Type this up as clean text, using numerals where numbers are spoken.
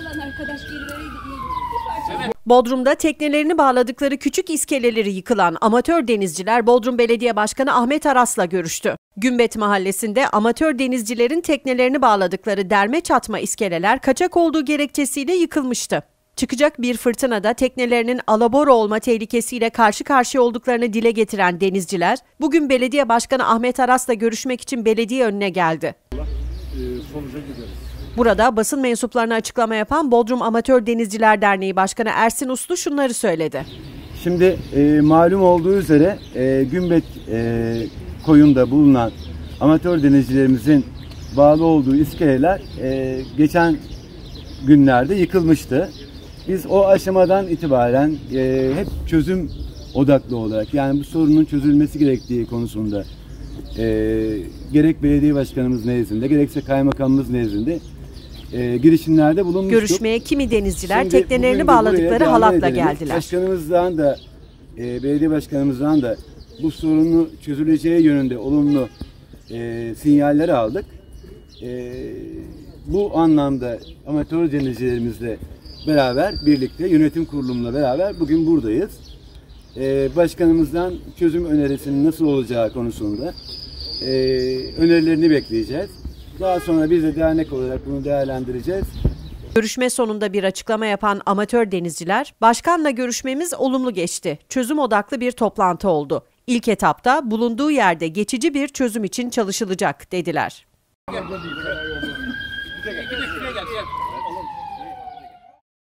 olan arkadaş geri vereydi iyi. Bodrum'da teknelerini bağladıkları küçük iskeleleri yıkılan amatör denizciler Bodrum Belediye Başkanı Ahmet Aras'la görüştü. Gümbet Mahallesi'nde amatör denizcilerin teknelerini bağladıkları derme çatma iskeleler kaçak olduğu gerekçesiyle yıkılmıştı. Çıkacak bir fırtınada teknelerinin alabora olma tehlikesiyle karşı karşıya olduklarını dile getiren denizciler, bugün Belediye Başkanı Ahmet Aras'la görüşmek için belediye önüne geldi. Burada basın mensuplarına açıklama yapan Bodrum Amatör Denizciler Derneği Başkanı Ersin Uslu şunları söyledi. Şimdi malum olduğu üzere Gümbet koyunda bulunan amatör denizcilerimizin bağlı olduğu iskeleler geçen günlerde yıkılmıştı. Biz o aşamadan itibaren hep çözüm odaklı olarak, yani bu sorunun çözülmesi gerektiği konusunda gerek belediye başkanımız nezdinde gerekse kaymakamımız nezdinde girişimlerde bulunmuştuk. Görüşmeye kimi denizciler teknelerini bağladıkları halatla geldiler. Başkanımızdan da belediye başkanımızdan da bu sorunu çözüleceği yönünde olumlu sinyaller aldık. Bu anlamda amatör denizcilerimizle beraber, birlikte yönetim kurulumla beraber bugün buradayız. Başkanımızdan çözüm önerisinin nasıl olacağı konusunda önerilerini bekleyeceğiz. Daha sonra biz de dernek olarak bunu değerlendireceğiz. Görüşme sonunda bir açıklama yapan amatör denizciler, "Başkanla görüşmemiz olumlu geçti. Çözüm odaklı bir toplantı oldu. İlk etapta bulunduğu yerde geçici bir çözüm için çalışılacak," dediler.